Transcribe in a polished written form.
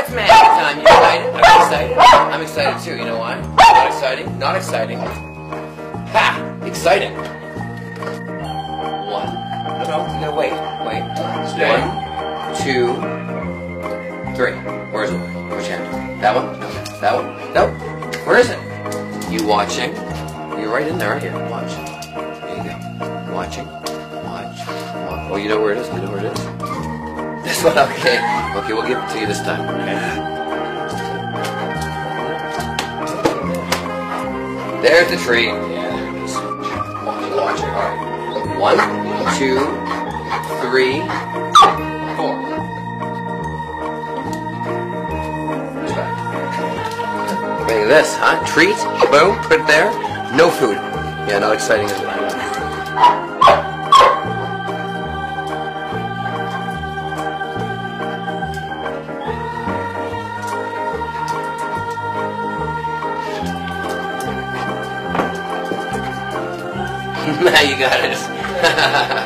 It's magic time. You excited? Are you excited? I'm excited too. You know why? Not exciting? Not exciting. Ha! Exciting. One. No, you gotta wait. Wait. Stay. 1, 2, 3. Where is it? Which hand? That one? No. That one? Nope. Where is it? You watching? You're right in there, aren't you? Watch. There you go. Watching. Watch. Oh, you know where it is? You know where it is? This one? Okay. Okay, we'll give it to you this time. Okay. There's the tree. Yeah, there it is. Watching. All right. 1, 2, 3, 4. Who's back? Look at this, huh? Treat. Boom. Put it there. No food. Yeah, not exciting as well. Now you got it.